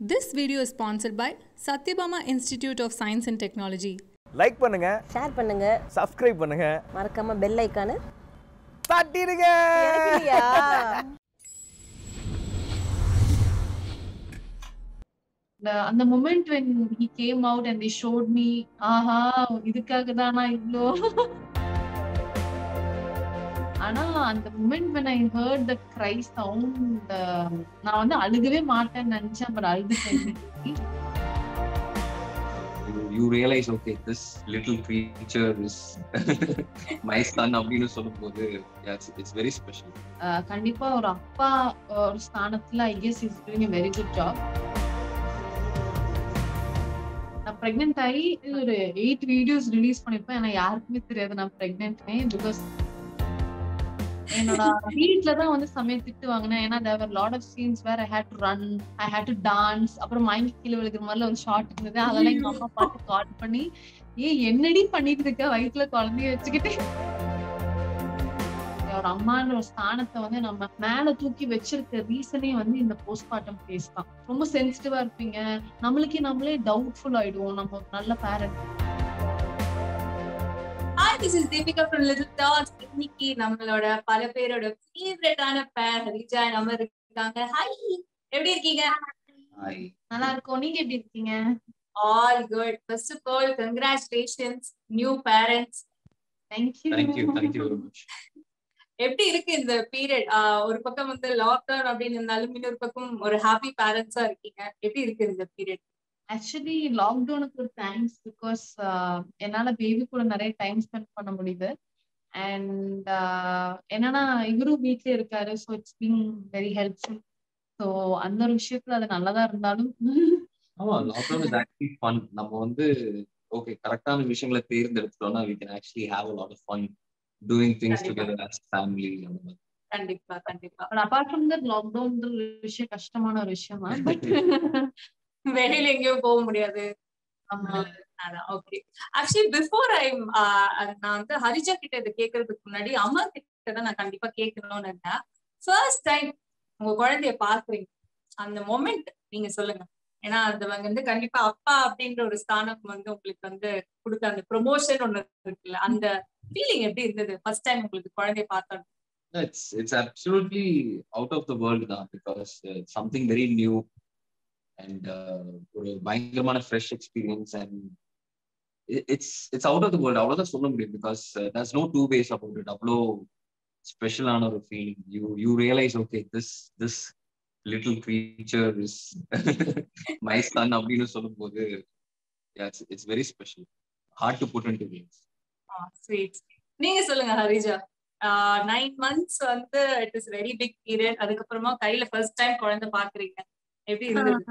This video is sponsored by Satyabama Institute of Science and Technology. Like பண்ணுங்க, share பண்ணுங்க, subscribe பண்ணுங்க, மறக்காம bell ஐகானை தட்டிடுங்க. அந்த moment when he came out and they showed me, ஆஹா இதுக்காக தானா இவ்ளோ. ஆனா அந்த moment when I heard the cry sound, நான் வந்து அழுகவே மாட்டேன்னு நினைச்சேன், but அழுதுட்டேன். You realize, okay, this little creature is my son அப்படின்னு சொல்லும்போது it's very special. கண்டிப்பா ஒரு அப்பா ஒரு ஸ்தானத்துல I guess he's doing a very good job. நான் பிரெக்னென்ட் ஆகி ஒரு 8 வீடியோஸ் ரிலீஸ் பண்ணிருப்பேன். ஏன்னா யாருக்குமே தெரியாது நான் பிரெக்னென்ட்னே. பிகாஸ் என்னோட வீட்ல தான் வந்து சமயம் திட்டு வாங்கினேன். ஏன்னா there were lot of scenes where I had to run, I had to dance. அப்புறம் மயங்கி கீழே விழுகிற மாதிரில ஒரு ஷார்ட் இருந்தது. அதெல்லாம் எங்க அம்மா பார்த்து கால் பண்ணி, என்னடி பண்ணிட்டு இருக்க வயிற்றுல குழந்தைய வச்சுக்கிட்டு. ஒரு அம்மான்ற ஒரு ஸ்தானத்தை வந்து நம்ம மேல தூக்கி வச்சிருக்க ரீசனே வந்து இந்த போஸ்ட்மார்ட்டம் ஃபேஸ் தான். ரொம்ப சென்சிட்டிவா இருப்பீங்க, நம்மளே டவுட்ஃபுல் ஆயிடுவோம் நம்ம ஒரு நல்ல parent. Hi, this is Deepika from Little Dots. இன்னைக்கு நம்மளோட பல பேரோட ஃபேவரட்டான பேர் ஹரிஜா நம்ம இருக்காங்க. ஹாய், எப்படி இருக்கீங்க? ஹாய், நல்லா இருக்கோம். நீங்க எப்படி இருக்கீங்க? All good. First of all, congratulations, new parents. Thank you very much. எப்படி இருக்கு இந்த பீரியட்? ஒரு பக்கம் வந்து லாக்டவுன் அப்படின்னு இருந்தாலும் இன்னொரு பக்கம் ஒரு ஹாப்பி பேரண்ட்ஸா இருக்கீங்க. எப்படி இருக்கு இந்த பீரியட்? ஆக்சுவலி லாக்டவுனுக்கு ஒரு தேங்க்ஸ். பிகாஸ் என்னால பேபி கூட நிறைய டைம் ஸ்பெண்ட் பண்ண முடியுது. அண்ட் என்னன்னா இவரும் வீட்லயே இருக்காரு. So it's been very helpful. So அந்த ஒரு விஷயத்துல அது நல்லதா இருந்தாலும் ஆமா, லாக்டவுன் இஸ் ஆக்சுவலி ஃபன். நம்ம வந்து ஓகே கரெக்டான விஷயங்களை தேர்ந்தெடுத்துட்டோம்னா we can actually have a lot of fun doing things together as family. கண்டிப்பா கண்டிப்பா. But apart from that lockdown ஒரு விஷயம் கஷ்டமான ஒரு விஷயம் தான். பட் வெளியில எங்கேயும் போக முடியாது. ஓகே, ஆக்சுவலி பிஃபோர் நான் வந்து ஹரிஜா கிட்ட இதை கேட்கறதுக்கு முன்னாடி அம்மா கிட்ட தான் நான் கண்டிப்பா கேட்கணும்னு இருந்தேன். ஃபர்ஸ்ட் டைம் உங்க குழந்தைய பாக்குறீங்க, அந்த மொமெண்ட் நீங்க சொல்லுங்க. ஏன்னா அது வந்து கண்டிப்பா அப்பா அப்படின்ற ஒரு ஸ்தானம் வந்து உங்களுக்கு வந்து கொடுத்த அந்த ப்ரொமோஷன் ஒண்ணு இருக்குல்ல, அந்த ஃபீலிங் எப்படி இருந்தது ஃபர்ஸ்ட் டைம் உங்களுக்கு குழந்தைய பார்த்தோம்? It's absolutely out of the world now because it's something very new and ஒரு பயங்கரமான fresh experience and it's out of the world. அவ்வளவுதான் சொல்ல முடியும் because there's no two ways about it. அவ்வளோ ஸ்பெஷலான ஒரு feeling. You realize, okay, this little creature is my son அப்படின்னு சொல்லும்போது it's very special. Hard to put into words. Sweet. நீங்க சொல்லுங்க ஹரிஜா. 9 months வந்து it is very big period. அதுக்கப்புறமா கையில ஃபர்ஸ்ட் டைம் குழந்தை பாக்குறீங்க, எப்படி இருந்தது?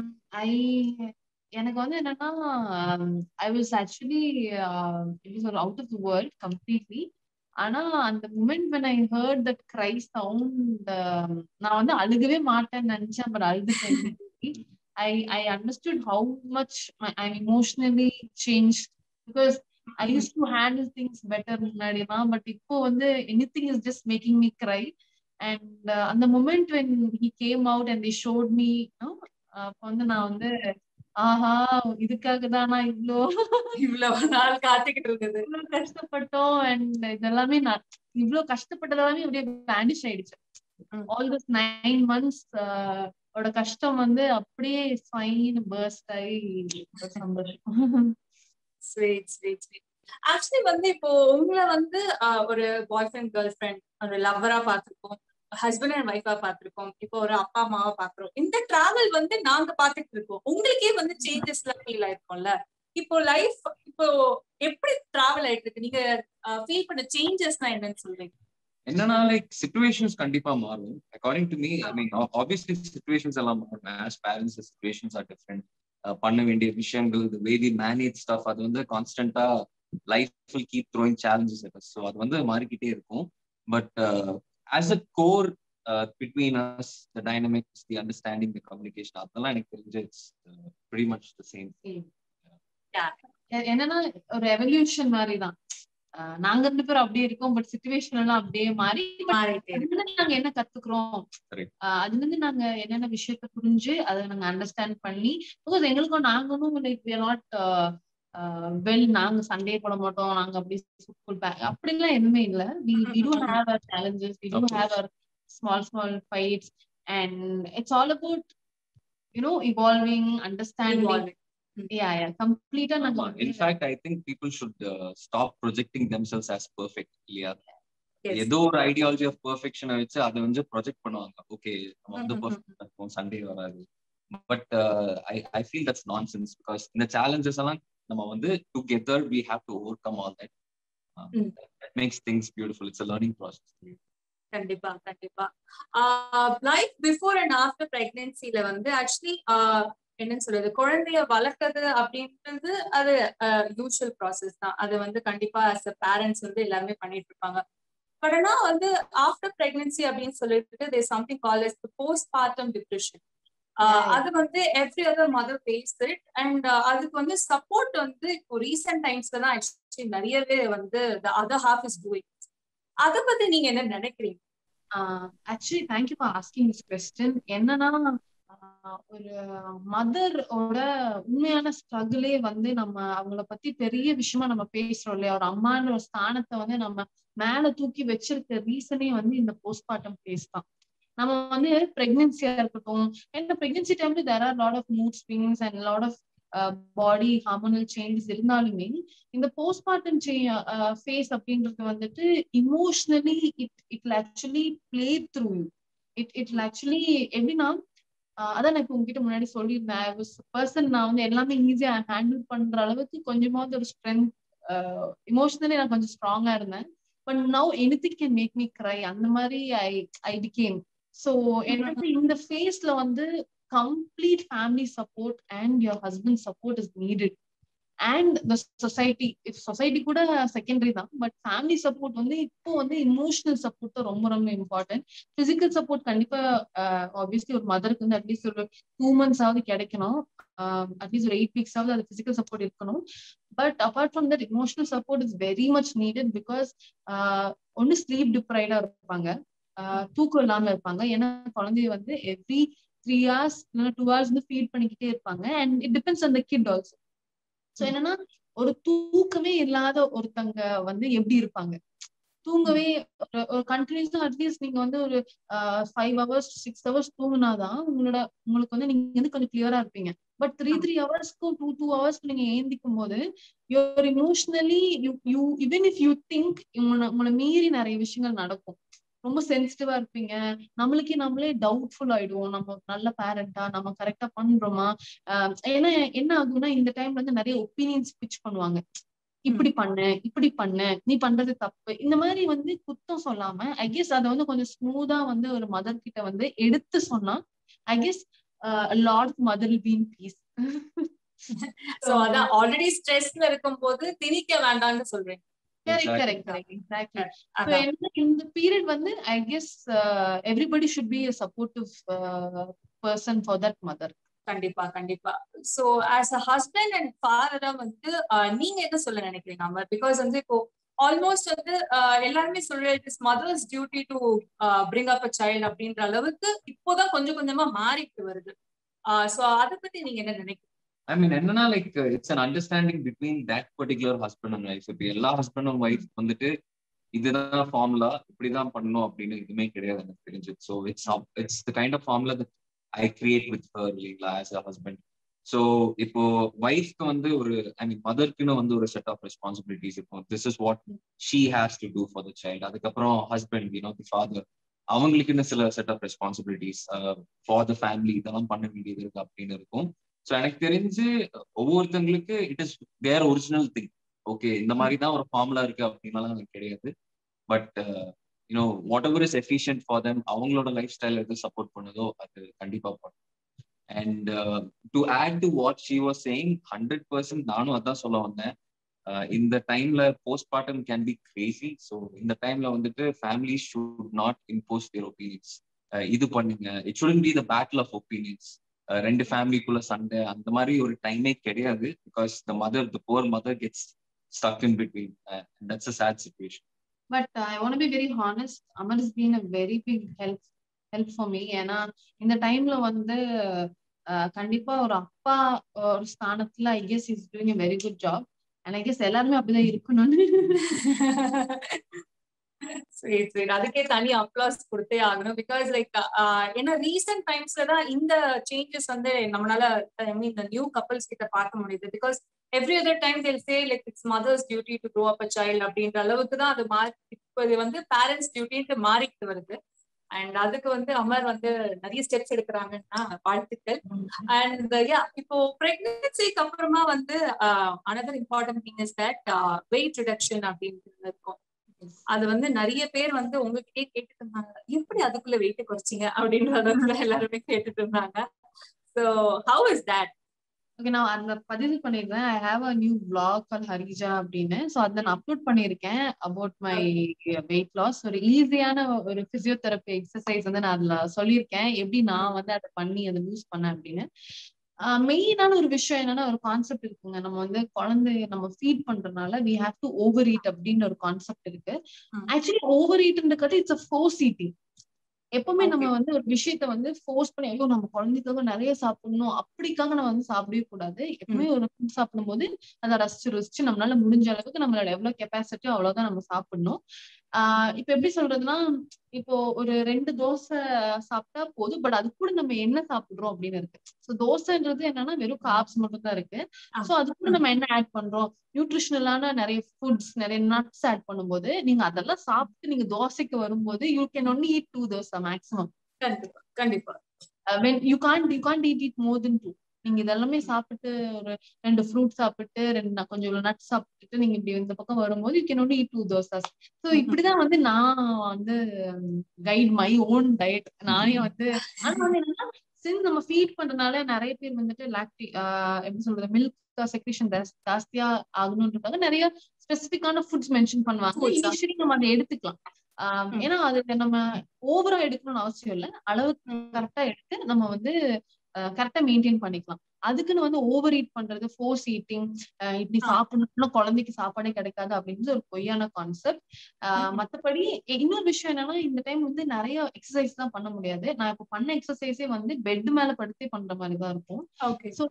எனக்கு வந்து என்னன்னா I was actually it is out of the world completely. ஆனா அந்த moment when I heard that cry sound, நான் வந்து அழுகவே மாட்டேன்னு நினைச்சேன், பட் அழுதுட்டேன். I understood how much I'm emotionally changed because I used to handle things better முன்னாடினா. But இப்போ வந்து anything is just making me cry. And அந்த moment when he came out and they showed me, அப்ப வந்து நான் வந்து ஆஹா இதுக்காக தானா இவ்வளவு நாள் காத்துக்கிட்டு இருக்குது, இவ்வளவு கஷ்டப்பட்டோம். அண்ட் இதெல்லாமே நான் இவ்வளவு கஷ்டப்பட்டதெல்லாமே அப்படியே வேனிஷ் ஆயிடுச்சு. ஆல் திஸ் 9 months ஓட கஷ்டம் வந்து அப்படியே ஃபைன் பர்ஸ்ட் ஆகி சந்தோஷம். Sweet sweet sweet. ஆக்சுவலி வந்து இப்போ உங்களை வந்து ஒரு பாய் ஃப்ரெண்ட் கேர்ள் ஃப்ரெண்ட் ஒரு லவ்வரா பார்த்திருக்கோம், ஹஸ்பண்ட் அண்ட் ஒய்ஃபா பார்த்திருக்கோம், இப்போ ஒரு அப்பா அம்மாவா பாக்குறோம். இந்த டிராவல் வந்து நாங்க பாத்துட்டு இருக்கோம். உங்களுக்கே வந்து சேஞ்சஸ் எல்லாம் ஃபீல் ஆயிருக்கும்ல. இப்போ லைஃப் இப்போ எப்படி டிராவல் ஆயிட்டு இருக்கு? நீங்க ஃபீல் பண்ண சேஞ்சஸ்னா என்னன்னு சொல்றீங்க? என்னன்னா லைக் சிச்சுவேஷன்ஸ் கண்டிப்பா மாறும். According to me, I mean obviously situations எல்லாம் மாறும். As parents situations are different. பண்ண வேண்டிய விஷயங்கள், the way we manage stuff, அது வந்து கான்ஸ்டன்டா life will keep throwing challenges at us. So அது வந்து மாறிக்கிட்டே இருக்கும். But as a core between us, the dynamics, the understanding, the communication, அதெல்லாம் எனக்கு தெரிஞ்சு it's pretty much the same. என்னன்னா ஒரு எவல்யூஷன் மாதிரி தான். நாங்க 2 பேரும் அப்படியே இருக்கோம், பட் சிச்சுவேஷன் எல்லாம் அப்படியே மாறி மாறிட்டே அதுல இருந்து நாங்க என்ன கத்துக்கிறோம், அதுல இருந்து நாங்க என்னென்ன விஷயத்த புரிஞ்சு அதை நாங்க அண்டர்ஸ்டாண்ட் பண்ணி, பிகாஸ் எங்களுக்கும் நாங்களும் like we are not well, நாங்க சண்டே போட மாட்டோம், நாங்க அப்படி அப்படிலாம் எதுவுமே இல்ல. we do have our challenges, we do have our small fights, and it's all about evolving, understanding. Yeah, complete. In fact, I think people should stop projecting themselves as perfect. ஏதோ ஒரு ஐடியாலஜி ஆஃப் பெர்ஃபெக்ஷனை வச்சு அதை வந்து project பண்ணுவாங்க. Okay, நம்ம வந்து பெர்ஃபெக்ட்டா இருக்கும், சண்டே வராது. But I feel that's nonsense. Because இந்த சேலஞ்சஸ் எல்லாம் நம்ம வந்து together we have to overcome all that. That makes things beautiful. It's a learning process. கண்டிப்பா. லைஃப் பிஃபோர் அண்ட் ஆஃப்டர் பிரெக்னன்சில வந்து ஆக்சுவலி என்னன்னு சொல்றது, குழந்தைய வளர்க்கறது அப்படின்றது அது யூஷுவல் ப்ராசஸ் தான். அது வந்து கண்டிப்பா as a பேரண்ட்ஸ் வந்து எல்லாருமே பண்ணிட்டு இருப்பாங்க. பட் ஆனா வந்து ஆஃப்டர் பிரெக்னன்சி அப்படின்னு சொல்லிட்டு there something called as the postpartum depression. அது வந்து every other mother face it. And அதுக்கு வந்து சப்போர்ட் வந்து இப்போ ரீசெண்ட் டைம்ஸ்ல தான் ஆக்சுவலி நிறையவே வந்து the other half is doing. அத பத்தி நீங்க என்ன நினைக்கிறீங்க? Actually thank you for asking this question. என்னன்னா, ஒரு மதரோட உண்மையான ஸ்ட்ரகிளே வந்து நம்ம அவங்கள பத்தி பெரிய விஷயமா நம்ம பேசுறோம் இல்லையா, ஒரு அம்மான்ற ஒரு ஸ்தானத்தை வந்து நம்ம மேல தூக்கி வச்சிருக்க ரீசனே வந்து இந்த போஸ்ட்மார்ட்டம் ஃபேஸ் தான். நம்ம வந்து பிரெக்னன்சியா இருக்கட்டும், ஏன்னா பிரெக்னன்சி டைம்ல there are lot of mood swings and lot of body hormonal changes இருந்தாலுமே இந்த போஸ்ட்மார்ட்டம் ஃபேஸ் அப்படின்றது வந்துட்டு emotionally it actually play through it actually எப்படின்னா, அதான் நான் இப்ப உங்ககிட்ட முன்னாடி சொல்லியிருந்தேன், நான் வந்து எல்லாமே ஈஸியா ஹேண்டில் பண்ற அளவுக்கு கொஞ்சமாவது ஒரு ஸ்ட்ரென்த், இமோஷனலி நான் கொஞ்சம் ஸ்ட்ராங்கா இருந்தேன். But now anything can make me cry, அந்த மாதிரி ஐ பிகேம். ஸோ எனக்கு இந்த ஃபேஸ்ல வந்து complete family support and your husband's support is needed, and the society, if society கூட செகண்டரி தான், பட் ஃபேமிலி சப்போர்ட் வந்து இப்போ வந்து இமோஷனல் சப்போர்ட் தான் ரொம்ப ரொம்ப இம்பார்ட்டன்ட். பிசிக்கல் சப்போர்ட் கண்டிப்பா ஆப்வியஸ்லி ஒரு மதருக்கு வந்து அட்லீஸ்ட் ஒரு 2 months ஆவது கிடைக்கணும், அட்லீஸ்ட் ஒரு 8 weeks ஆவது அது பிசிக்கல் சப்போர்ட் இருக்கணும். But apart from that emotional support is very much needed. Because ஒன்னு ஸ்லீப் டிப்ரைவ்டா இருப்பாங்க, தூக்கம் இல்லாம இருப்பாங்க. ஏன்னா குழந்தைய வந்து எவ்ரி 3 hours இல்லைன்னா 2 hours வந்து ஃபீட் பண்ணிக்கிட்டே இருப்பாங்க. And it depends on the kid also. So என்னன்னா, ஒரு தூக்கமே இல்லாத ஒருத்தங்க வந்து எப்படி இருப்பாங்க, தூங்கவே ஒரு கண்டினியூஸா அட்லீஸ்ட் நீங்க வந்து ஒரு 5 hours 6 hours தூங்கினாதான் உங்களுக்கு வந்து நீங்க வந்து கொஞ்சம் கிளியரா இருப்பீங்க. பட் 3 hours-க்கும் 2 hours நீங்க ஏந்திக்கும் போது you're emotionally you even if you think உங்களை மீறி நிறைய விஷயங்கள் நடக்கும். ரொம்ப சென்சிட்டிவா இருப்பீங்க, நம்மளே டவுட்ஃபுல் ஆயிடுவோம், நம்ம நல்ல பேரண்டா, நம்ம கரெக்டா பண்றோமா. ஏன்னா என்ன ஆகும்னா, இந்த டைம்ல வந்து நிறைய ஒப்பீனியன்ஸ் பிச் பண்ணுவாங்க, இப்படி பண்ணு, நீ பண்றது தப்பு, இந்த மாதிரி வந்து குத்தம் சொல்லாம ஐ கெஸ் அதை வந்து கொஞ்சம் ஸ்மூதா வந்து ஒரு மதர் கிட்ட வந்து எடுத்து சொன்னா I guess lord mother will be in peace. So அதான் ஆல்ரெடி ஸ்ட்ரெஸ்ல இருக்கும்போது திணிக்க வேண்டாம்னு சொல்றேன். Correct, exactly. So in the period வந்து I guess everybody should be a supportive person for that mother. கண்டிப்பா. So as a husband and father வந்து நீங்க என்ன சொல்ல நினைக்கிறீங்க அமர்? பிகாஸ் வந்து இப்போ ஆல்மோஸ்ட் வந்து எல்லாருமே சொல்ற it is mother's duty to bring up a child அப்படின்ற அளவுக்கு இப்போதான் கொஞ்சம் கொஞ்சமா மாறிட்டு வருது. சோ அதை பத்தி நீங்க என்ன நினைக்கிறீங்க? I mean, என்னன்னா like it's an understanding between that particular husband and wife. இப்போ எல்லா ஹஸ்பண்ட் அண்ட் ஒய்ஃப் வந்துட்டு இதுதான் ஃபார்முலா, இப்படிதான் பண்ணணும் அப்படின்னு எதுவுமே கிடையாது எனக்கு தெரிஞ்சு. So it's the kind of formula that I create with her இல்லைங்களா ஆஸ் அ ஹஸ்பண்ட். ஸோ இப்போ ஒய்ஃப்க்கு வந்து ஒரு ஐ மீன் மதர்க்குன்னு வந்து ஒரு செட் ஆஃப் ரெஸ்பான்சிபிலிட்டிஸ் இருக்கும். This is what she has to do for the child. அதுக்கப்புறம் ஹஸ்பண்ட் தி ஃபாதர் அவங்களுக்குன்னு சில set of responsibilities for the family, இதெல்லாம் பண்ண வேண்டியது இருக்கு அப்படின்னு இருக்கும். ஸோ எனக்கு தெரிஞ்சு ஒவ்வொருத்தங்களுக்கு it is their original thing. Okay, இந்த மாதிரி தான் ஒரு ஃபார்முலா இருக்கு அப்படின்னாலும் எனக்கு கிடையாது. But whatever is efficient for them, அவங்களோட லைஃப் ஸ்டைல் எது சப்போர்ட் பண்ணுதோ அது கண்டிப்பா பண்ணும். And to add to what she was saying 100% நானும் அதான் சொல்ல வந்தேன். இந்த டைம்ல postmortem can be crazy. So இந்த டைம்ல வந்துட்டு family should not impose their opinions. இது பண்ணுங்க, it shouldn't be the battle of opinions. 2 ஃபேமிலிக்குள்ள சண்டை அந்த மாதிரி ஒரு டைமே கிடையாது. Because the poor mother gets stuck in between, and that's a sad situation. But I want to be very honest, Amar has been a very big help for me. ஏன்னா இந்த டைம்ல வந்து கண்டிப்பா ஒரு அப்பா ஒரு ஸ்தானத்துல I guess is doing a very good job, and I guess எல்லாருமே அப்படிதான் இருக்கணும்னு. சரி சரி, அதுக்கே தனி அப்ளாஸ் கொடுத்தே ஆகணும். பிகாஸ் லைக் ஏன்னா ரீசெண்ட் டைம்ஸ்ல தான் இந்த சேஞ்சஸ் வந்து நம்மளால இந்த நியூ கப்பல்ஸ் கிட்ட பார்க்க முடியுது. Because every other time they'll say like it's mother's duty to grow up a child அப்படின்ற அளவுக்கு தான் அது இப்போ இது வந்து பேரண்ட்ஸ் டியூட்டின்ட்டு மாறிட்டு வருது. அண்ட் அதுக்கு வந்து அமர் வந்து நிறைய ஸ்டெப்ஸ் எடுக்கிறாங்கன்னா வாழ்த்துக்கள். அண்ட் இப்போ பிரெக்னன்சிக்கு அப்புறமா வந்து another important thing is that weight reduction அப்படின்றது இருக்கும். அது வந்து நிறைய பேர் வந்து உங்ககிட்டயே கேட்டுட்டு இருந்தாங்க, எப்படி அதுக்குள்ள வெயிட் குறைச்சிங்க அப்படின்றத எல்லாருமே கேட்டுட்டு இருந்தாங்க. So how is that? Okay, நான் அந்த பதிவு பண்ணிருக்கேன். I have a new vlog called Harija அப்படின்னு. ஸோ அதை நான் அப்லோட் பண்ணியிருக்கேன் அபவுட் மை வெயிட் லாஸ். ஒரு ஈஸியான ஒரு பிசியோதெரப்பி எக்ஸசைஸ் வந்து நான் அதுல சொல்லியிருக்கேன், எப்படி நான் வந்து அதை பண்ணி அதை யூஸ் பண்ணேன் அப்படின்னு. மெயினான ஒரு விஷயம் என்னன்னா, ஒரு கான்செப்ட் இருக்குங்க. நம்ம வந்து குழந்தைய நம்ம ஃபீட் பண்றதுனால we have to overeat அப்படின்னு ஒரு கான்செப்ட் இருக்கு. ஆக்சுவலி ஓவர் ஈட்ன்றது இட்ஸ் அ ஃபோர்ஸ் ஈட்டிங். எப்பவுமே நம்ம வந்து ஒரு விஷயத்த வந்து ஃபோர்ஸ் பண்ணி ஐயோ நம்ம குழந்தைக்காக நிறைய சாப்பிடணும் அப்படிக்காக நம்ம வந்து சாப்பிடவே கூடாது. எப்பவுமே ஒரு ஃபுட் சாப்பிடும் போது அதை ரசிச்சு நம்மளால முடிஞ்ச அளவுக்கு நம்மளோட எவ்வளவு கெப்பாசிட்டியோ அவ்வளவுதான் நம்ம சாப்பிடணும். இப்ப எப்படி சொல்றதுன்னா, இப்போ ஒரு 2 தோசை சாப்பிட்டா போதும், பட் அது கூட நம்ம என்ன சாப்பிடுறோம் அப்படின்னு இருக்கு. சோ தோசைன்றது என்னன்னா வெறும் கார்ப்ஸ் மட்டும் தான் இருக்கு. சோ அது கூட நம்ம என்ன ஆட் பண்றோம், நியூட்ரிஷனலான நிறைய ஃபுட்ஸ், நிறைய நட்ஸ் ஆட் பண்ணும்போது நீங்க அதெல்லாம் சாப்பிட்டு நீங்க தோசைக்கு வரும்போது you can only eat 2 dosa maximum. கண்டிப்பா கண்டிப்பா. when you can't eat it more than 2. நீங்க இதெல்லாமே சாப்பிட்டு ஒரு 2 ஃப்ரூட் சாப்பிட்டு கொஞ்சம் நட்ஸ் சாப்பிட்டுட்டு நீங்க இப்படி இந்த பக்கம் வரும்போது you can only eat 2 dosas. So இப்படிதான் வந்து நான் வந்து கைட் மை ஓன் டயட். நானே வந்து ஆனா வந்து என்னன்னா, சின்ஸ் நம்ம ஃபீட் பண்றதுனால நிறைய பேர் வந்துட்டு எப்படி சொல்றது, மில்க் செக்ரேஷன் ஜாஸ்தியா ஆகணும்ன்றதுக்காக நிறைய ஸ்பெசிபிக்கான ஃபுட்ஸ் மென்ஷன் பண்ணுவாங்க. இனிஷியலி நம்ம அதை எடுத்துக்கலாம். ஏன்னா அது நம்ம ஓவரா எடுக்கணும்னு அவசியம் இல்லை, அளவுக்கு கரெக்டா எடுத்து நம்ம வந்து கரெக்டா மெயின்டைன் பண்ணிக்கலாம். அதுக்குன்னு வந்து ஓவர் ஈட் பண்றது, ஃபோர்ஸ் ஈட்டிங், இப்படி சாப்பிடணும்னா குழந்தைக்கு சாப்பாடே கிடைக்காது அப்படின்றது ஒரு பொய்யான கான்செப்ட். மத்தபடி இன்னொரு விஷயம் என்னன்னா, இந்த டைம் வந்து நிறைய எக்ஸசைஸ் தான் பண்ண முடியாது. நான் இப்ப பண்ண எக்ஸசைஸே வந்து பெட் மேல படுத்தே பண்ற மாதிரிதான் இருக்கும். ஸோ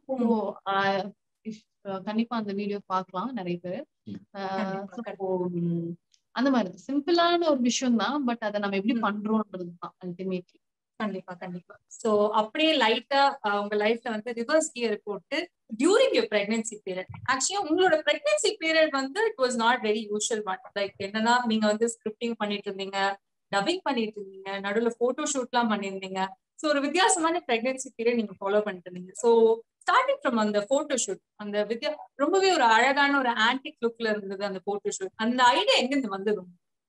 கண்டிப்பா அந்த வீடியோ பார்க்கலாம் நிறைய பேர். அந்த மாதிரி சிம்பிளான ஒரு விஷயம் தான், பட் அதை நம்ம எப்படி பண்றோம்ன்றதுதான் அல்டிமேட்லி. கண்டிப்பா கண்டிப்பா. சோ அப்படியே லைட்டா உங்க லைஃப்ல வந்து ரிவர்ஸ் கியர் போட்டு டியூரிங் யுவர் பிரெக்னன்சி பீரியட், ஆக்சுவலா உங்களோட பிரெக்னன்சி பீரியட் வந்து it was not very usual one. Like என்னன்னா, நீங்க வந்து ஸ்கிரிப்டிங் பண்ணிட்டு இருந்தீங்க, டப்பிங் பண்ணிட்டு இருந்தீங்க, நடுவுல போட்டோ ஷூட் எல்லாம் பண்ணிருந்தீங்க. சோ ஒரு வித்தியாசமான பிரெக்னன்சி பீரியட் நீங்க ஃபாலோ பண்ணிட்டு இருந்தீங்க. சோ ஸ்டார்டிங் ஃப்ரம் அந்த போட்டோ ஷூட், அந்த ரொம்பவே ஒரு அழகான ஒரு ஆன்டிக் லுக்ல இருந்தது அந்த போட்டோ ஷூட். அந்த ஐடியா எங்க இருந்து வந்தது?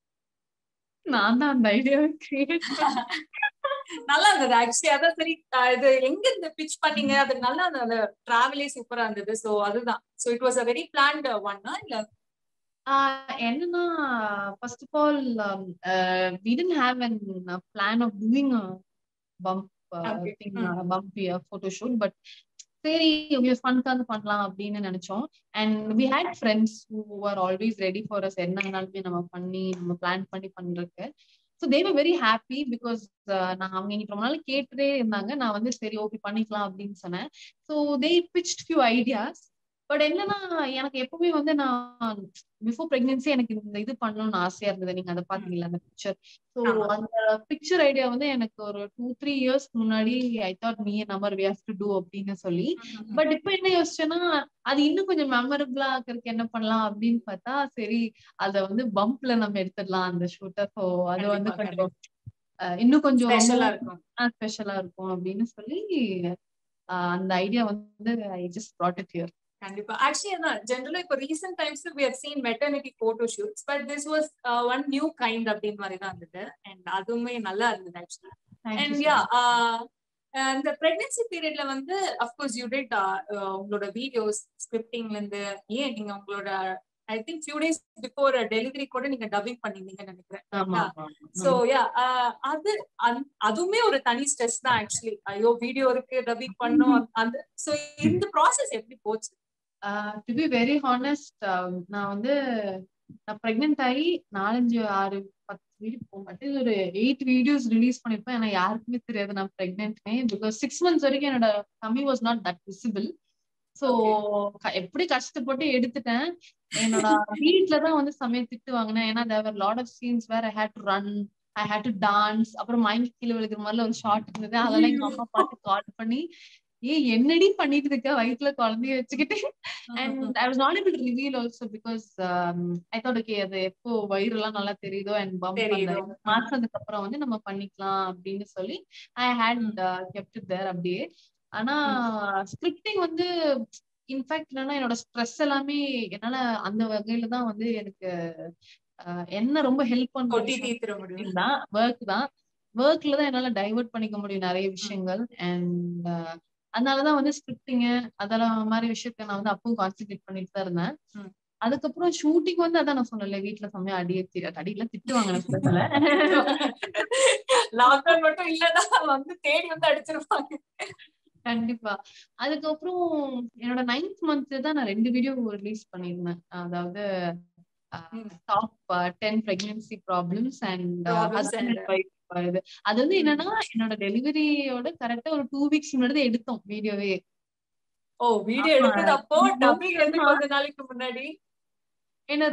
நான் தான் அந்த ஐடியாவை கிரியேட் நல்லா இருந்தது ஆக்சுவலி. அதான் சரி, இது எங்க இருந்து பிட்ச் பண்ணீங்க, அது நல்லா அந்த டிராவலே சூப்பரா இருந்தது. சோ அதுதான். So it was a very planned one இல்ல? என்னன்னா, first of all we didn't have an plan of doing a bump photo shoot, but சரி ஃபன்காக பண்ணலாம் அப்படின்னு நினைச்சோம். And we had friends who were always ready for us. என்னன்னாலுமே நம்ம plan பண்ணி பண்றதுக்கு. So they were very happy because நான் அவங்க இன்னைக்கு ரொம்ப நாள் கேட்டுட்டே இருந்தாங்க. நான் வந்து சரி ஓகே பண்ணிக்கலாம் அப்படின்னு சொன்னேன். So they pitched few ideas. But என்னன்னா, எனக்கு எப்பவுமே வந்து நான் பிஃபோர் பிரெக்னன்சி எனக்கு இந்த இது பண்ணணும்னு ஆசையா இருந்தது. நீங்க அதை பாத்தீங்களா அந்த பிக்சர்? ஸோ அந்த பிக்சர் ஐடியா வந்து எனக்கு ஒரு 2-3 years முன்னாடி I thought me number we have to do அப்படின்னு சொல்லி. பட் இப்ப என்ன யோசிச்சேன்னா, அது இன்னும் கொஞ்சம் மெமரபிளா ஆக்கிறதுக்கு என்ன பண்ணலாம் அப்படின்னு பார்த்தா, சரி அதை வந்து பம்ப்ல நம்ம எடுத்துடலாம் அந்த ஷூட்டர். ஸோ அது வந்து கொஞ்சம் இன்னும் கொஞ்சம் ஸ்பெஷலா இருக்கும் அப்படின்னு சொல்லி அந்த ஐடியா வந்து I just brought it here. கண்டிப்பா. ஆக்சுவலி அதான் ஜெனரலா இப்போ recent times we have seen maternity photo shoots, but this was one new kind அப்படின்ற மாதிரி தான் இருந்தது. அண்ட் அதுவுமே நல்லா இருந்தது ஆக்சுவலி. அண்ட் இந்த பிரெக்னன்சி பீரியட்ல வந்து அஃப்கோர்ஸ் யூ டிட் உங்களோட வீடியோஸ் ஸ்கிரிப்டிங்ல இருந்து, ஏன் நீங்க உங்களோட I think few days before delivery கூட நீங்க டப்பிங் பண்ணிருந்தீங்கன்னு நினைக்கிறேன். சோ அதுவுமே ஒரு தனி ஸ்ட்ரெஸ் தான் ஆக்சுவலி. ஐயோ வீடியோ இருக்கு, டப்பிங் பண்ணும். அந்த சோ இந்த ப்ராசஸ் எப்படி போச்சு? டு பி வெரி ஹானஸ்ட், நான் பிரெக்னென்ட் ஆகி 4, 5, 6, 10 வீடியோ போக மாட்டேன். ஒரு 8 வீடியோஸ் ரிலீஸ் பண்ணிருப்பேன். ஏன்னா யாருக்குமே தெரியாது நான் பிரெக்னென்ட்னே. பிகாஸ் 6 months வரைக்கும் என்னோட tummy was not that visible. So எப்படி கஷ்டப்பட்டு எடுத்துட்டேன். என்னோட வீட்டுலதான் வந்து செமையா திட்டு வாங்கினேன். ஏன்னா there lot of scenes where I had to run, I had to dance. அப்புறம் மயங்கி கீழே விழுக்கிற மாதிரில ஒரு ஷார்ட் இருந்தது. அதெல்லாம் எங்க அம்மா பார்த்து கால் பண்ணி, என்னடி பண்ணிட்டு இருக்க வயிற்றுல குழந்தைய வச்சுக்கிட்டு. And I was not able to reveal also because I thought okay அது எப்போ வயிறு எல்லாம் நல்லா தெரியுதோ அண்ட் பம்ப் மாசத்துக்கு அப்புறம் வந்து நம்ம பண்ணிக்கலாம் அப்படின்னு சொல்லி I had kept it there அப்படியே. ஆனா ஸ்கிரிப்டிங் வந்து இன்ஃபேக்ட் என்னன்னா என்னோட ஸ்ட்ரெஸ் எல்லாமே என்னால அந்த வகையில தான் வந்து எனக்கு என்ன ரொம்ப ஹெல்ப் பண்ண ஒர்க்ல தான் என்னால டைவர்ட் பண்ணிக்க முடியும் நிறைய விஷயங்கள். அண்ட் அதனாலதான் வந்து ஸ்கிரிப்டிங் அதெல்லாம் மாதிரி விஷயத்த நான் வந்து அப்பவும் கான்சென்ட்ரேட் பண்ணிட்டு தான் இருந்தேன். அதுக்கப்புறம் ஷூட்டிங் வந்து அதான் நான் சொன்னேன்ல, வீட்டுல செம்மையா அடியில திட்டு வாங்கின லாக்டவுன் மட்டும் இல்லன்னா வந்து தேடி வந்து அடிச்சிருப்பாங்க. கண்டிப்பா. அதுக்கப்புறம் என்னோட 9th month தான் நான் 2 வீடியோ ரிலீஸ் பண்ணிருந்தேன். அதாவது top 10 pregnancy problems and husband and wife. அது வந்து என்னன்னா என்னோட டெலிவரியோட கரெக்டா ஒரு 2 weeks முன்னாடி எடுத்தோம் வீடியோவே. ஓ வீடியோ எடுத்தது அப்போ டப்பிங் வந்து கொஞ்ச நாளைக்கு முன்னாடி. என்ன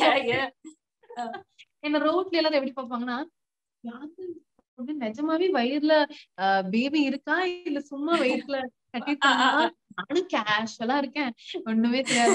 ரோட்ல எல்லாரும் எப்படி பாப்பாங்கன்னா, நிஜமாவே வயிறுல பேபி இருக்கா இல்ல சும்மா வயிறுல கட்டிருக்காங்களா? நானும் கேஷுவலா இருக்கேன், ஒண்ணுமே தெரியாது.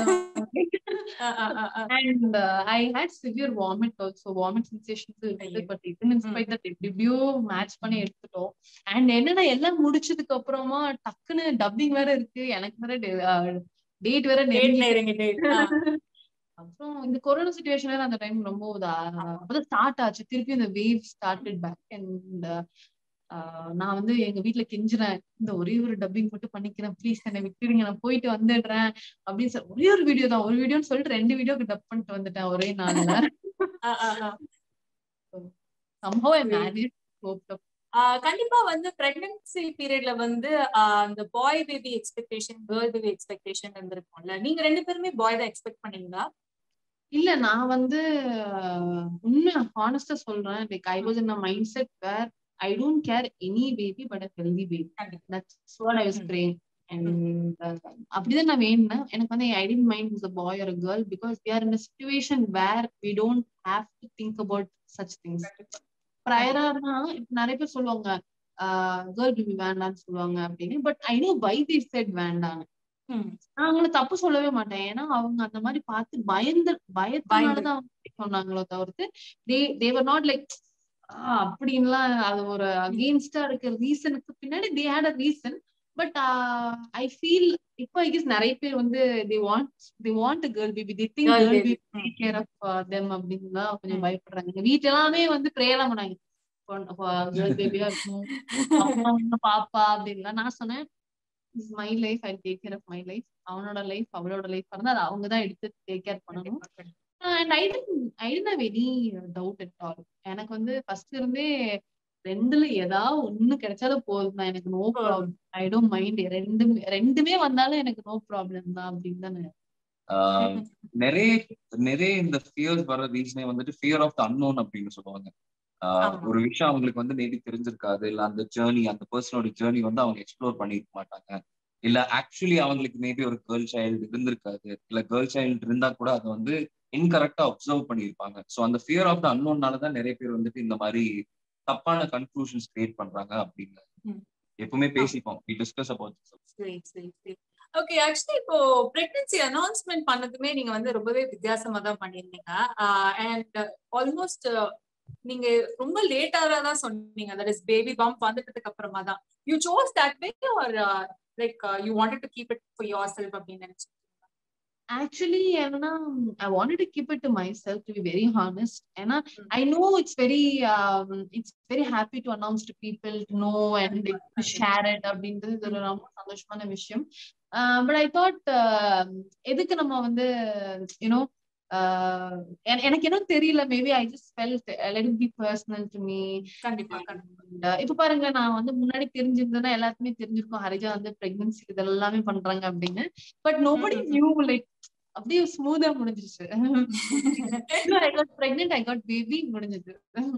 And I had severe vomit also, vomit sensations இருக்கு. பட் even in spite that எப்படியோ மேட்ச் பண்ணி எடுத்துட்டோம். அண்ட் என்னன்னா எல்லாம் முடிச்சதுக்கு அப்புறமா டக்குன்னு டப்பிங் வேற இருக்கு, எனக்கு வேற டேட் வேற நெருங்கிட்டு. அப்புறம் இந்த கொரோனா சிச்சுவேஷன் வேற அந்த டைம் ரொம்ப அப்பதான் ஸ்டார்ட் ஆச்சு திருப்பி இந்த வேவ் ஸ்டார்டட் பேக். அண்ட் நான் வந்து எங்க வீட்டுல கெஞ்சுறேன், இந்த ஒரே ஒரு டப்பிங் மட்டும் பண்ணிக்கிறேன் ப்ளீஸ், என்னை விட்டுடுங்க, நான் போயிட்டு வந்துடுறேன் அப்படின்னு சொல்லி ஒரே ஒரு வீடியோ தான், ஒரு வீடியோன்னு சொல்லிட்டு 2 வீடியோக்கு டப் பண்ணிட்டு வந்துட்டேன் ஒரே நாள்ல. somehow I managed to cope up. கண்டிப்பா வந்து பிரெக்னன்சி பீரியட்ல வந்து அந்த boy baby expectation girl baby expectation இருந்திருக்கும்ல. நீங்க 2 பேருமே பாய் தான் எக்ஸ்பெக்ட் பண்ணீங்களா? இல்ல நான் வந்து உண்மை ஹானஸ்டா சொல்றேன், like I was in a mindset where I don't care any baby but a healthy baby. That's what I was praying. And அப்படிதான் நான் வேணும்னா எனக்கு வந்து I didn't mind was a boy or a girl because we are in a situation where we don't have to think about such things. ப்ரையரா இப்ப நிறைய பேர் சொல்லுவாங்க girl baby வேண்டாம்னு சொல்லுவாங்க அப்படின்னு. But I know why they said வேண்டான்னு. நான் அவங்களை தப்பு சொல்லவே மாட்டேன். ஏன்னா அவங்க அந்த மாதிரி பார்த்து பயத்தினாலதான் சொன்னாங்களோ தவிர்த்து they were not like அப்படின்லாம் அது ஒரு அகெயின்ஸ்டா இருக்கிற ரீசனுக்கு பின்னாடி they had a reason. But I feel இப்போ I guess நிறைய பேர் வந்து they want a girl baby, they think girl baby take care of them அப்படின்னு தான் கொஞ்சம் பயப்படுறாங்க. வீட்டுல எல்லாமே வந்து ப்ரேயர்லாம் பண்ணாங்க கேர்ள் பேபியா இருக்கணும் பாப்பா அப்படின்லாம். நான் சொன்னேன் is my life, I take care of my life. அவனோட லைஃப் அவளோட லைஃப் இருந்தா அது அவங்கதான் எடுத்து டேக் கேர் பண்ணணும். And I didn't have any doubt at all. எனக்கு வந்து ஃபர்ஸ்ட் இருந்தே 2ல ஏதாவது ஒண்ணு கிடைச்சாலும் போதும் தான், எனக்கு no problem, I don't mind. ரெண்டுமே வந்தாலும் எனக்கு நோ ப்ராப்ளம் தான் அப்படின்னு தான். நிறைய இந்த ஃபியர்ஸ் வர ரீசனே வந்துட்டு ஃபியர் ஆஃப் த அன்னோன் அப்படின்னு சொல்லுவாங்க. ஒரு விஷயம் அவங்களுக்கு வந்து மேபி தெரிஞ்சிருக்காது, இல்ல அந்த ஜேர்னி அந்த பர்சனோட ஜேர்னி வந்து அவங்க எக்ஸ்ப்ளோர் பண்ணிருக்க மாட்டாங்க, இல்ல ஆக்சுவலி அவங்களுக்கு மேபி ஒரு கேர்ள் சைல்டு இருந்திருக்காது, இல்ல கேர்ள் சைல்டு இருந்தா கூட அதை வந்து இன்கரெக்டா அப்சர்வ் பண்ணிருப்பாங்க. ஸோ அந்த ஃபியர் ஆஃப் த அன்னோன்னாலதான் நிறைய பேர் வந்துட்டு இந்த மாதிரி தப்பான கன்க்ளூஷன்ஸ் கிரியேட் பண்றாங்க அப்படின்னு எப்பவுமே பேசிப்போம். we discuss about this. Okay, actually இப்போ பிரெக்னன்சி அனௌன்ஸ்மெண்ட் பண்ணதுமே நீங்க வந்து ரொம்பவே வித்தியாசமா தான் பண்ணிருந்தீங்க. அண்ட் ஆல்மோஸ்ட் நீங்க ரொம்ப லேட்டா தான் சொன்னீங்க, தட் இஸ் பேபி பம்ப் வந்துட்டதுக்கு அப்புறமா தான். You chose that way or like you wanted to keep it for yourself அப்படின்னு நினைச்சீங்க? Actually, I wanted to keep it to myself, to be very honest. And I know it's very happy to announce to people to know and to share it. அப்படின்றது ஒரு ரொம்ப சந்தோஷமான விஷயம். But I thought எதுக்கு நம்ம வந்து எனக்கு என்ன தெரியல, maybe I just felt let it be personal to me. கண்டிப்பா இப்ப பாருங்க, நான் வந்து முன்னாடி தெரிஞ்சிருந்தேன்னா எல்லாருக்குமே தெரிஞ்சிருக்கும் ஹரிஜா வந்து பிரெக்னன்சி இதெல்லாமே பண்றாங்க அப்படின்னு. பட் நோபடி நியூ, லைக் அப்படியே ஸ்மூதா முடிஞ்சிருச்சு. I got pregnant, I got baby, முடிஞ்சது.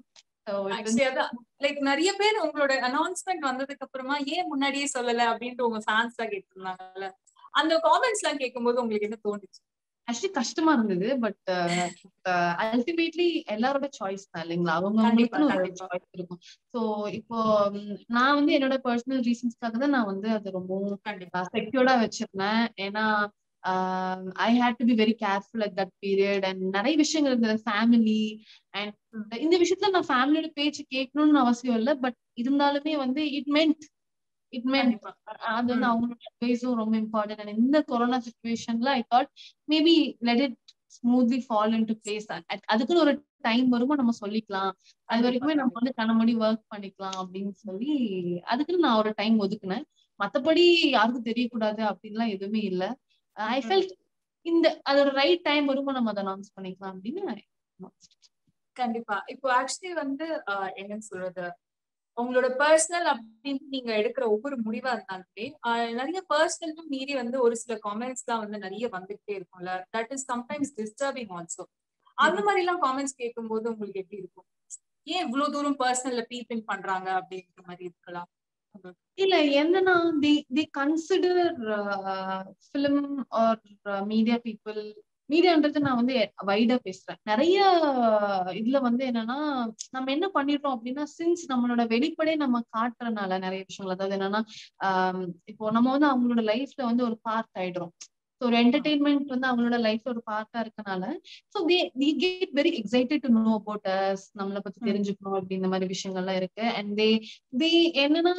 லைக் நிறைய பேர் உங்களோட அனௌன்ஸ்மெண்ட் வந்ததுக்கு அப்புறமா ஏன் முன்னாடியே சொல்லல அப்படின்ட்டு உங்க ஃபேன்ஸ் எல்லாம் கேட்டிருந்தாங்கல்ல, அந்த காமெண்ட்ஸ் எல்லாம் கேட்கும்போது உங்களுக்கு என்ன தோணுச்சு? ஆக்சுவலி கஷ்டமா இருந்தது. பட் அல்டிமேட்லி எல்லாரோட சாய்ஸ் தான் இல்லைங்களா, அவங்களுக்குன்னு ஒரு சாய்ஸ் இருக்கும். சோ இப்போ நான் வந்து என்னோட பர்சனல் ரீசன்ஸ்க்காக தான் நான் வந்து அது ரொம்ப செக்யூர்டா வச்சிருந்தேன். ஏன்னா I had to be very careful at that period. And நிறைய விஷயங்கள் இருந்தது, ஃபேமிலி அண்ட் இந்த விஷயத்துல நான் ஃபேமிலியோட பேச்சு கேட்கணும்னு அவசியம் இல்லை. பட் இருந்தாலுமே வந்து இட் மென்ட் அது வந்து அவங்களோட அட்வைஸும் ரொம்ப இம்பார்ட்டன்ட். அண்ட் இந்த கொரோனா சிச்சுவேஷன்ல I thought maybe let it smoothly fall into place. அதுக்குன்னு ஒரு டைம் வருமா நம்ம சொல்லிக்கலாம், அது வரைக்குமே நம்ம வந்து கண்ணமூடி ஒர்க் பண்ணிக்கலாம் அப்படின்னு சொல்லி அதுக்குன்னு நான் ஒரு டைம் ஒதுக்குனேன். மத்தபடி யாருக்கும் தெரியக்கூடாது அப்படின்லாம் எதுவுமே இல்லை. ஐ ஃபெல்ட் இந்த அதோட ரைட் டைம் வருமா நம்ம அதை அனௌன்ஸ் பண்ணிக்கலாம் அப்படின்னு. கண்டிப்பா. இப்போ ஆக்சுவலி வந்து என்னன்னு சொல்றது, உங்களோட பர்சனல் அப்படின்னு நீங்க எடுக்கிற ஒவ்வொரு முடிவா இருந்தாலுமே நிறைய பர்சனலும் மீறி வந்து ஒரு சில காமெண்ட்ஸ் எல்லாம் வந்து நிறைய வந்துகிட்டே இருக்கும்ல, that is sometimes disturbing also. அந்த மாதிரி எல்லாம் காமெண்ட்ஸ் கேட்கும் போது உங்களுக்கு எப்படி இருக்கும்? ஏன் இவ்வளவு தூரம் பர்சனல்ல பீப்பிங் பண்றாங்க அப்படின்ற மாதிரி இருக்கலாம். இல்ல என்னன்னா, they consider film or media people, மீடியான்றது நான் வந்து வைடா பேசுறேன். நிறைய இதுல வந்து என்னன்னா, நம்ம என்ன பண்ணிடுறோம் அப்படின்னா, சின்ஸ் நம்மளோட வெளிப்படை நம்ம காட்டுறதுனால நிறைய விஷயங்கள், அதாவது என்னன்னா இப்போ நம்ம வந்து அவங்களோட லைஃப்ல வந்து ஒரு பார்ட் ஆயிடுறோம். ஒரு என்டர்டெயின்மெண்ட் வந்து அவங்களோட லைஃப்ல ஒரு பார்ட்டா இருக்கனால, so they get very excited to know about us, நம்மளை பத்தி தெரிஞ்சுக்கணும் அப்படி இந்த மாதிரி விஷயங்கள்லாம் இருக்கு. அண்ட் they என்னன்னா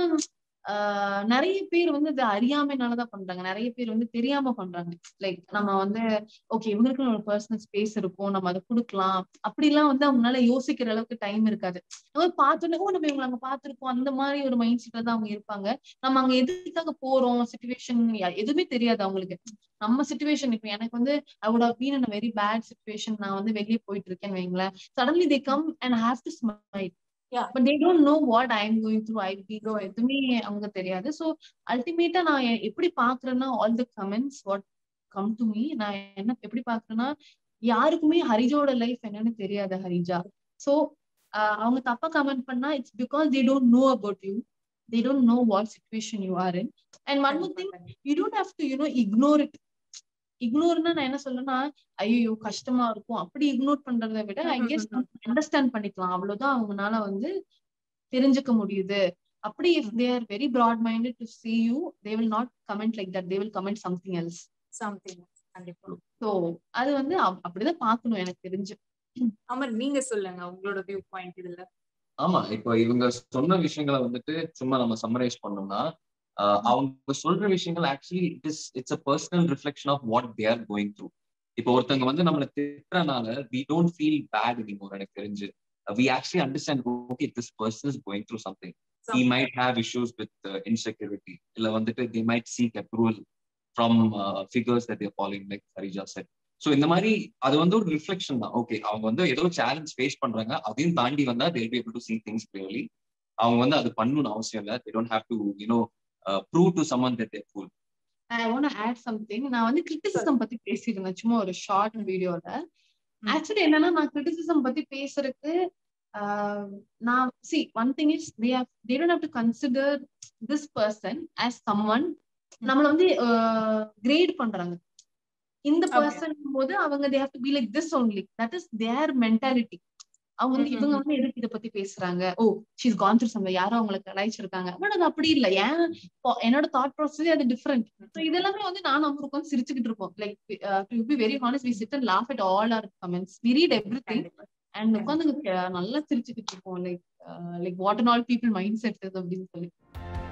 நிறைய பேர் வந்து இது அறியாமைனாலதான் பண்றாங்க, நிறைய பேர் வந்து தெரியாம பண்றாங்க. லைக் நம்ம வந்து ஓகே இவங்களுக்கு ஒரு பர்சனல் ஸ்பேஸ் இருக்கும், நம்ம அதை கொடுக்கலாம் அப்படிலாம் வந்து அவங்களால யோசிக்கிற அளவுக்கு டைம் இருக்காது. நம்ம பார்த்தோன்னே நம்ம இவங்க அங்க பார்த்திருக்கோம் அந்த மாதிரி ஒரு மைண்ட் செட்ல தான் அவங்க இருப்பாங்க. நம்ம அங்க எதுக்காக போறோம், சிச்சுவேஷன் எதுவுமே தெரியாது அவங்களுக்கு. நம்ம சிச்சுவேஷன் இப்போ எனக்கு வந்து I would have been in a very bad situation, நான் வந்து வெளியே போயிட்டு இருக்கேன்னு வைங்களேன், suddenly they come and have to smile. But they don't know what I am going through, I will go, எதுவுமே அவங்க தெரியாது. ஸோ அல்டிமேட்டா நான் எப்படி பாக்குறேன்னா, all the comments what come to me, நான் என்ன எப்படி பாக்குறேன்னா, யாருக்குமே ஹரிஜாவோட லைஃப் என்னன்னு தெரியாது ஹரிஜா. ஸோ அவங்க தப்பா கமெண்ட் பண்ணா it's because they don't know about you, they don't know what situation you are in. And one more thing, you don't have to ignore it. இக்னோர்னா நான் என்ன சொல்றேன்னா, ஐயோ கஷ்டமா இருக்கும் அப்படி இக்னோர் பண்றதை விட ஐ கெஸ் அண்டர்ஸ்டாண்ட் பண்ணிக்கலாம், அவ்வளவுதான் அவங்களால வந்து தெரிஞ்சுக்க முடியுது. அப்படி if they are very broad minded to see you, they will not comment like that, they will comment something else. கண்டிப்பா. சோ அது வந்து அப்படிதான் பாக்கணும் எனக்கு தெரிஞ்சு. அமர் நீங்க சொல்லுங்க உங்களோட வியூ பாயிண்ட் இதுல. ஆமா, இப்போ இவங்க சொன்ன விஷயங்களை வந்துட்டு சும்மா நம்ம சம்மரைஸ் பண்ணோம்னா, அவங்க சொல்ற விஷயங்கள் actually it's a personal reflection of what they are going through. இப்போ ஒருத்தவங்க வந்து நம்மளை திட்டுறனால we don't feel bad anymore. எனக்கு தெரிஞ்சு we actually understand, okay, this person is going through something. He might have issues with insecurity, illa vandu they might seek approval from figures that they are following, like Harija said. So இந்த மாதிரி அது வந்து ஒரு reflection தான். Okay அவங்க வந்து ஏதோ challenge face பண்றாங்க, அதையும் தாண்டி வந்தா they will be able to see things clearly. அவங்க வந்து அது பண்ணணும்னு அவசியம் இல்லை. they don't have to prove to someone that they're cool. I want to add something. நான் வந்து கிரிட்டிசிசம் பத்தி பேசிருந்தேன் சும்மா ஒரு ஷார்ட் வீடியோல. ஆக்சுவலி என்னன்னா, நான் கிரிட்டிசிசம் பத்தி பேசுறதுக்கு நான் see one thing is they don't have to consider this person as someone நம்மள வந்து கிரேட் பண்றாங்க. இந்த பர்சன் போது அவங்க they have to be like this only, that is their mentality. அவங்க வந்து இவங்க வந்து எதுக்கு இதை பத்தி பேசுறாங்க, ஓ she's gone through something, யாரும் அவங்களுக்கு கலாய்ச்சிருக்காங்க. பட் அது அப்படி இல்லை, ஏன் என்னோட தாட் ப்ராசஸே அது டிஃப்ரெண்ட். ஸோ இதெல்லாமே வந்து நான் நம்ம உட்காந்து சிரிச்சுக்கிட்டு இருப்போம். Like to be very honest, we sit and laugh at all our comments, we read everything and உட்காந்து நல்லா சிரிச்சுக்கிட்டு இருப்போம். Like what and all people mindset அப்படின்னு சொல்லி.